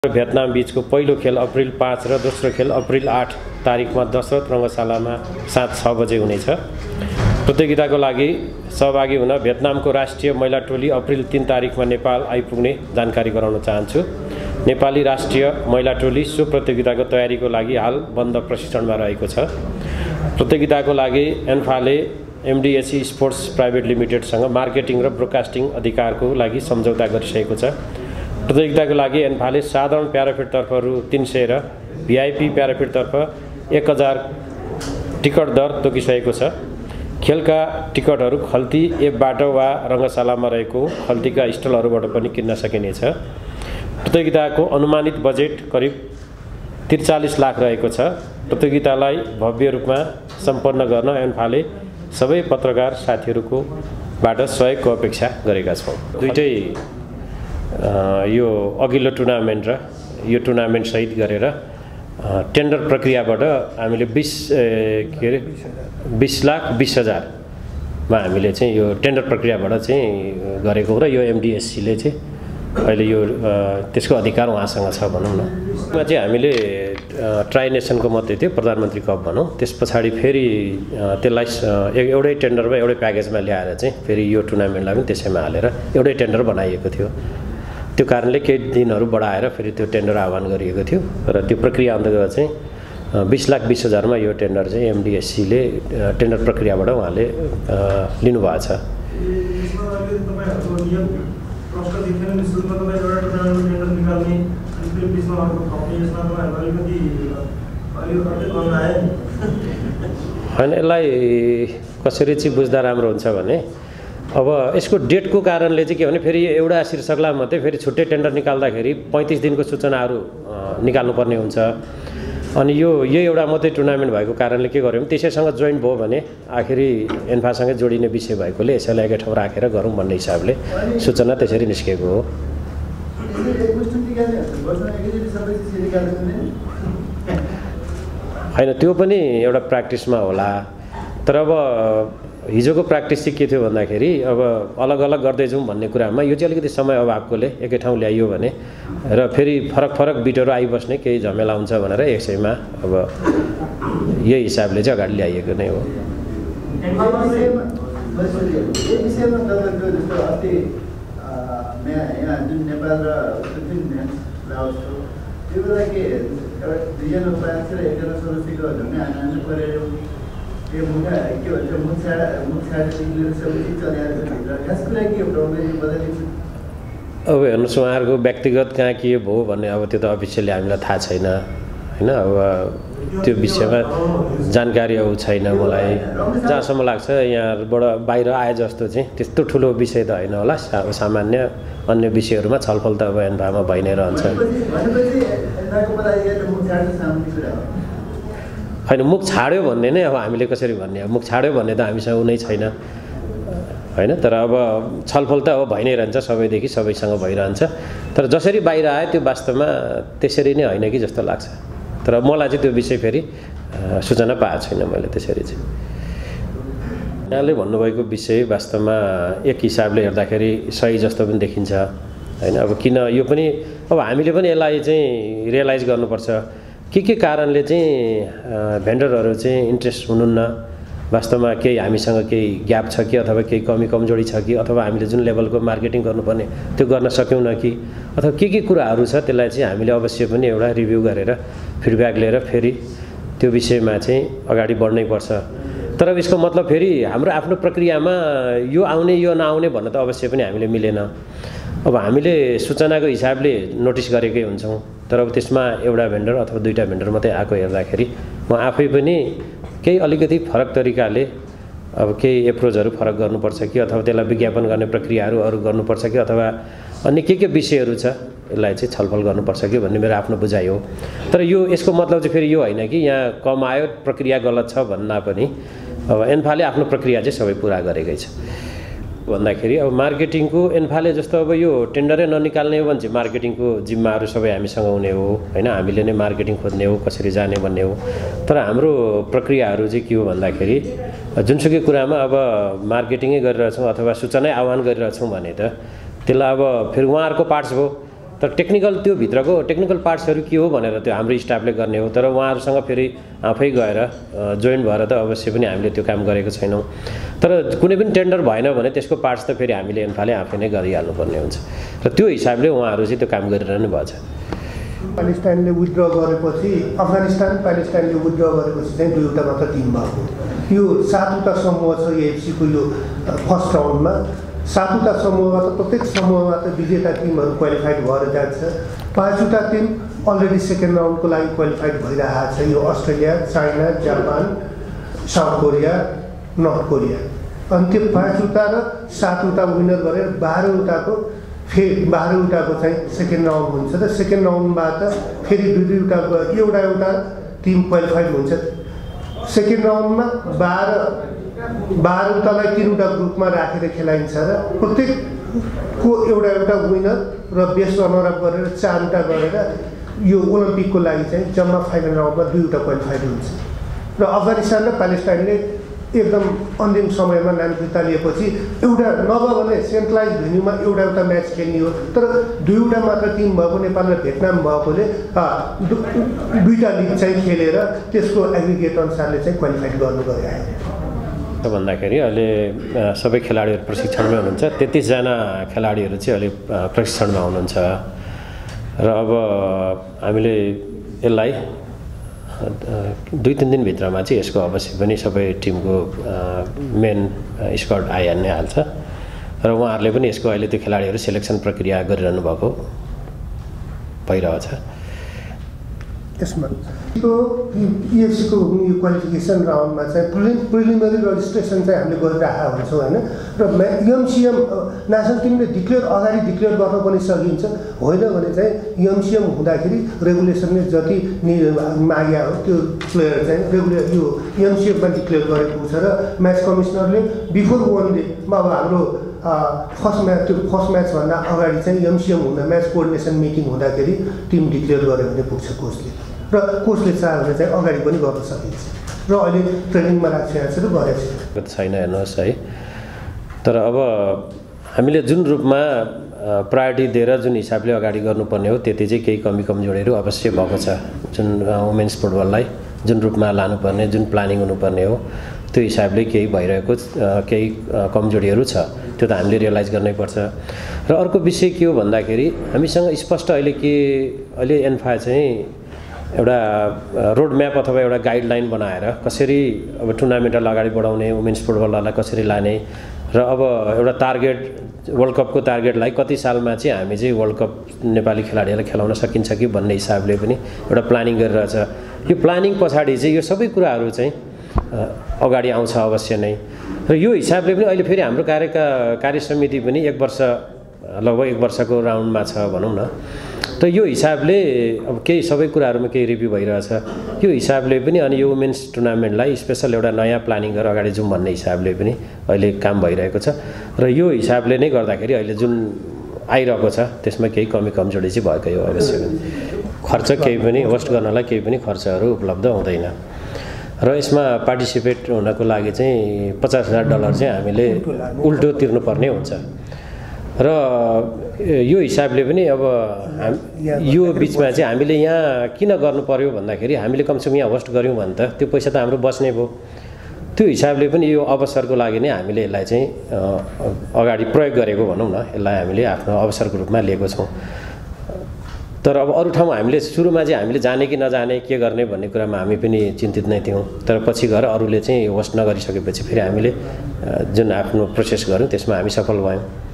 Vietnam बीचको पहिलो खेल अप्रिल 5 र दोस्रो खेल अप्रिल 8 तारिखमा दशरथ रङ्गशालामा साँझ 6 बजे हुनेछ। प्रतियोगिताको लागि सहभागी हुन भियतनामको राष्ट्रिय महिला टोली अप्रिल 3 तारिखमा नेपाल आइपुग्ने जानकारी गराउन चाहन्छु। नेपाली राष्ट्रिय महिला टोली सो प्रतियोगिताको तयारीको लागि हाल बन्द प्रशिक्षणमा रहेको छ। प्रतियोगिताको लागि एन्फाले एमडिएसी स्पोर्ट्स प्राइभेट लिमिटेडसँग मार्केटिङ र ब्रोडकास्टिङ अधिकारको लागि सम्झौता गरिसकेको छ। प्रतियोगिताको लागि एन्फाले साधारण प्याराफिटतर्फ रु 300 र भिआइपी प्याराफिटतर्फ 1000 टिकट दर तोकिसकेको छ। खेलका टिकटहरू खल्ती एपबाट वा रङ्गशालामा रहेको खल्तीका स्टलहरूबाट पनि किन्न सकिनेछ। प्रतियोगिताको अनुमानित बजेट करिब 43 लाख रहेको छ। प्रतियोगितालाई भव्य रूपमा सम्पन्न गर्न एन्फाले सबै पत्रकार साथीहरूकोबाट सहयोगको अपेक्षा गरेका छौँ। दुईटै यो अघिल्लो टुर्नामेन्ट र यो टुर्नामेन्ट सहित गरेर टेन्डर प्रक्रियाबाट हामीले 20,20,20,000 मा हामीले चाहिँ यो टेन्डर प्रक्रियाबाट चाहिँ गरेको र यो एमडिएससीले चाहिँ अहिले यो त्यसको अधिकार उहाँसँग छ भनौँ न। यसमा चाहिँ हामीले ट्राई नेसनको मात्रै थियो, प्रधानमन्त्री कप भनौँ। त्यस पछाडि फेरि त्यसलाई एउटै टेन्डरमा एउटै प्याकेजमा ल्याएर चाहिँ फेरि यो टुर्नामेन्टलाई पनि त्यसैमा हालेर एउटै टेन्डर बनाइएको थियो। त्यो कारणले केही दिनहरू बढाएर फेरि त्यो टेन्डर आह्वान गरिएको थियो र त्यो प्रक्रिया अन्तर्गत चाहिँ 20,20,000 मा यो टेन्डर चाहिँ एमडिएससीले टेन्डर प्रक्रियाबाट उहाँले लिनुभएको छ। होइन, यसलाई कसरी चाहिँ बुझ्दा राम्रो हुन्छ भने अब यसको डेटको कारणले चाहिँ के भने फेरि एउटा शीर्षकलाई मात्रै फेरि छुट्टै टेन्डर निकाल्दाखेरि 35 दिनको सूचनाहरू निकाल्नुपर्ने हुन्छ। अनि यो एउटा मात्रै टुर्नामेन्ट भएको कारणले के गर्यो भने त्यसैसँग जोइन्ट भयो भने आखिरी एन्फासँगै जोडिने विषय भएकोले यसैलाई एकै ठाउँ राखेर गरौँ भन्ने हिसाबले सूचना त्यसरी निस्केको हो। होइन, त्यो पनि एउटा प्र्याक्टिसमा होला। तर अब हिजोको प्र्याक्टिस चाहिँ के थियो भन्दाखेरि अब अलग अलग गर्दै जाउँ भन्ने कुरामा यो चाहिँ अलिकति समय अभावकोले एकै ठाउँ ल्याइयो भने र फेरि फरक फरक बिटहरू आइबस्ने केही झमेला हुन्छ भनेर यसैमा अब यही हिसाबले चाहिँ अगाडि ल्याइएको नै हो। अब हेर्नुहोस्, उहाँहरूको व्यक्तिगत कहाँ के भयो भन्ने अब त्यो त अफिसियली हामीलाई थाहा छैन होइन। अब त्यो विषयमा जानकारी अब छैन मलाई। जहाँसम्म लाग्छ यहाँबाट बाहिर आए जस्तो चाहिँ त्यस्तो ठुलो विषय त होइन होला। सामान्य अन्य विषयहरूमा छलफल त अब एन्भामा भइ नै रहन्छ। होइन, मुख छाड्यो भन्ने नै अब हामीले कसरी भन्ने, अब मुख छाड्यो भन्ने त हामीसँग उनै छैन होइन। तर अब छलफल त अब भइ नै रहन्छ, सबैदेखि सबैसँग भइरहन्छ। तर जसरी बाहिर आयो त्यो वास्तवमा त्यसरी नै होइन कि जस्तो लाग्छ। तर मलाई चाहिँ त्यो विषय फेरि सूचना पाएको छैन मैले त्यसरी चाहिँ। यहाँले भन्नुभएको विषय वास्तवमा एक हिसाबले हेर्दाखेरि सही जस्तो पनि देखिन्छ होइन। अब किन यो पनि अब हामीले पनि यसलाई चाहिँ रियलाइज गर्नुपर्छ के कारणले चाहिँ भेन्डरहरू चाहिँ इन्ट्रेस्ट हुनुहुन्न। वास्तवमा केही हामीसँग केही ग्याप छ कि अथवा केही कमी कमजोरी छ कि अथवा हामीले जुन लेभलको मार्केटिङ गर्नुपर्ने त्यो गर्न सक्यौँ न कि अथवा के कुराहरू छ त्यसलाई चाहिँ हामीले अवश्य पनि एउटा रिभ्यू गरेर फिडब्याक लिएर फेरि त्यो विषयमा चाहिँ अगाडि बढ्नै पर्छ। तर यसको मतलब फेरि हाम्रो आफ्नो प्रक्रियामा यो आउने यो नआउने भन्न त अवश्य पनि हामीले मिलेन। अब हामीले सूचनाको हिसाबले नोटिस गरेकै हुन्छौँ, तर अब त्यसमा एउटा भेन्डर अथवा दुईवटा भेन्डर मात्रै आएको हेर्दाखेरि म आफै पनि केही अलिकति फरक तरिकाले अब केही एप्रोचहरू फरक गर्नुपर्छ कि अथवा त्यसलाई विज्ञापन गर्ने प्रक्रियाहरू अरू गर्नुपर्छ कि अथवा अन्य के विषयहरू छ यसलाई चाहिँ छलफल गर्नुपर्छ कि भन्ने मेरो आफ्नो बुझाइ हो। तर यो यसको मतलब चाहिँ फेरि यो होइन कि यहाँ कम आयो प्रक्रिया गलत छ भन्दा पनि अब एन्फाले आफ्नो प्रक्रिया चाहिँ सबै पुरा गरेकै छ भन्दाखेरि अब मार्केटिङको एन्फाले जस्तो अब यो टेन्डरै ननिकाल्ने हो भने चाहिँ मार्केटिङको जिम्माहरू सबै हामीसँग हुने हो होइन। हामीले नै मार्केटिङ खोज्ने हो, कसरी जाने भन्ने हो। तर हाम्रो प्रक्रियाहरू चाहिँ के हो भन्दाखेरि जुनसुकै कुरामा अब मार्केटिङै गरिरहेछौँ अथवा सूचना आह्वान गरिरहेछौँ भने त त्यसलाई अब फेरि उहाँहरूको पार्ट्स भयो तर टेक्निकल त्यो भित्रको टेक्निकल पार्ट्सहरू के हो भनेर त्यो हाम्रो स्टाफले गर्ने हो। तर उहाँहरूसँग फेरि आफै गएर जोइन भएर त अवश्य पनि हामीले त्यो काम गरेको छैनौँ। तर कुनै पनि टेन्डर भएन भने त्यसको पार्ट्स त फेरि हामीले एन्फाले आफै नै गरिहाल्नुपर्ने हुन्छ र त्यो हिसाबले उहाँहरू चाहिँ त्यो काम गरिरहनु भएको छ। प्यालेस्टाइनले विथड्र गरेपछि प्यालेस्टाइनले विथड्र गरेपछि चाहिँ दुईवटा मात्र टिम भएको। यो 7वटा समूह छ एएफसीको यो फर्स्ट राउन्डमा। 7वटा समूहबाट प्रत्येक समूहबाट विजेता टिमहरू क्वालिफाइड भएर जान्छ। 5वटा टिम अलरेडी सेकेन्ड राउन्डको लागि क्वालिफाइड भइरहेको छ। यो Australia, China, Japan, South Korea, North Korea. अनि त्यो 5वटा र 7वटा विनर गरेर 12वटाको चाहिँ सेकेन्ड राउन्ड हुन्छ र सेकेन्ड राउन्डबाट फेरि एउटा टिम क्वालिफाइड हुन्छ। सेकेन्ड राउन्डमा 12वटालाई 3वटा ग्रुपमा राखेर खेलाइन्छ र प्रत्येकको एउटा विनर र बेस्ट रनर अप गरेर 4वटा गरेर यो ओलम्पिकको लागि चाहिँ जम्मा फाइनल राउन्डमा 2वटा क्वालिफाइड हुन्छ। र अफगानिस्तान र प्यालेस्टाइनले एकदम अन्तिम समयमा नाम फिर्ता लिएपछि एउटा नभए भने सेन्ट्रलाइज भेन्यूमा एउटा म्याच खेल्ने हो। तर 2वटा मात्र टिम भएको नेपाल र भियतनाम भएकोले 2टा लिग चाहिँ खेलेर त्यसको एग्रिगेट अनुसारले चाहिँ क्वालिफाइड गर्नु गयो। भन्दाखेरि अहिले सबै खेलाडीहरू प्रशिक्षणमै हुनुहुन्छ। 33जना खेलाडीहरू चाहिँ अहिले प्रशिक्षणमा हुनुहुन्छ र अब हामीले यसलाई 2-3 दिनभित्रमा चाहिँ यसको अवश्य पनि सबै टिमको मेन स्क्वाड आइहाल्नै हाल्छ र उहाँहरूले पनि यसको अहिले त्यो खेलाडीहरू सेलेक्सन प्रक्रिया गरिरहनु भएको भइरहेछ। यसमा यो एएफसीको यो क्वालिफिकेसन राउन्डमा चाहिँ प्रिलिमिनरी रजिस्ट्रेसन चाहिँ हामीले गरिरहेका हुन्छौँ होइन। र एमसिएम नेसनल टिमले अगाडि डिक्लेयर गर्न पनि सकिन्छ। होइन भने चाहिँ एमसिएम हुँदाखेरि रेगुलेसनले जति माग्या हो त्यो प्लेयर चाहिँ यो एमसिएममा डिक्लेयर गरेको छ र म्याच कमिसनरले बिफोर 1 डेमा अब हाम्रो फर्स्ट म्याचभन्दा अगाडि चाहिँ एमसिएम हुँदा म्याच कोअर्डिनेसन मिटिङ हुँदाखेरि टिम डिक्लेयर गर्यो भने पुग्छ कोचले र कोचले चाह्यो भने चाहिँ अगाडि पनि गर्न सकिन्छ र अहिले ट्रेनिङमा राखिरहेको छ र गरेको छैन हेर्नुहोस् है। तर अब हामीले जुन रूपमा प्रायोरिटी दिएर जुन हिसाबले अगाडि गर्नुपर्ने हो त्यति चाहिँ केही कमी कमजोरीहरू अवश्य भएको छ। जुन वुमेन्स फुटबललाई जुन रूपमा लानुपर्ने जुन प्लानिङ हुनुपर्ने हो त्यो हिसाबले केही भइरहेको केही कमजोरीहरू छ। त्यो त हामीले रियलाइज गर्नै पर्छ। र अर्को विषय के हो भन्दाखेरि हामीसँग स्पष्ट अहिले एन्फा चाहिँ एउटा रोड म्याप अथवा एउटा गाइडलाइन बनाएर कसरी अब टुर्नामेन्टलाई अगाडि बढाउने, वुमेन्स फुटबललाई कसरी लाने र अब एउटा टार्गेट वर्ल्ड कपको टार्गेटलाई कति सालमा चाहिँ हामी चाहिँ वर्ल्ड कप नेपाली खेलाडीहरूलाई खेलाउन सकिन्छ कि भन्ने हिसाबले पनि एउटा प्लानिङ गरिरहेछ। यो प्लानिङ पछाडि चाहिँ यो सबै कुराहरू चाहिँ अगाडि आउँछ अवश्य नै। र यो हिसाबले पनि अहिले फेरि हाम्रो कार्य समिति पनि लगभग 1 वर्षको राउन्डमा छ भनौँ न। त यो हिसाबले अब केही सबै कुराहरूमा केही रिभ्यू भइरहेछ। यो हिसाबले पनि अनि यो वुमेन्स टुर्नामेन्टलाई स्पेसल एउटा नयाँ प्लानिङ गरेर अगाडि जाउँ भन्ने हिसाबले पनि अहिले काम भइरहेको छ। र यो हिसाबले नै गर्दाखेरि अहिले जुन आइरहेको छ त्यसमा केही कमी कमजोरी चाहिँ भएकै हो अवश्य पनि। खर्च केही पनि होस्ट गर्नलाई केही पनि खर्चहरू उपलब्ध हुँदैन र यसमा पार्टिसिपेट हुनको लागि चाहिँ $50,000 चाहिँ हामीले उल्टो तिर्नुपर्ने हुन्छ। र यो हिसाबले पनि अब यो बिचमा चाहिँ हामीले यहाँ किन गर्नु पर्यो भन्दाखेरि हामीले कमसेकम यहाँ होस्ट गऱ्यौँ भने त त्यो पैसा त हाम्रो बस्ने भयो। त्यो हिसाबले पनि यो अवसरको लागि नै हामीले यसलाई चाहिँ अगाडि प्रयोग गरेको भनौँ न। यसलाई हामीले आफ्नो अवसरको रूपमा लिएको छौँ। तर अब अरू ठाउँमा हामीले सुरुमा चाहिँ हामीले जाने कि नजाने के गर्ने भन्ने कुरामा हामी पनि चिन्तित नै थियौँ। तर पछि गएर अरूले चाहिँ होस्ट नगरिसकेपछि फेरि हामीले जुन आफ्नो प्रोसेस गऱ्यौँ त्यसमा हामी सफल भयौँ।